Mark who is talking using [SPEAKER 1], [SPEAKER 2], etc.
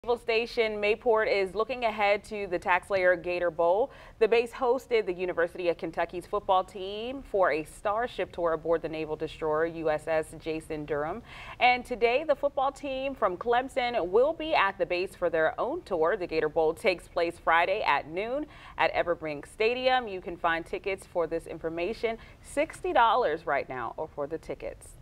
[SPEAKER 1] Naval Station Mayport is looking ahead to the TaxSlayer Gator Bowl. The base hosted the University of Kentucky's football team for a starship tour aboard the naval destroyer USS Jason Dunham. And today, the football team from Clemson will be at the base for their own tour. The Gator Bowl takes place Friday at noon at EverBank Stadium. You can find tickets for this information, $60 right now, or for the tickets.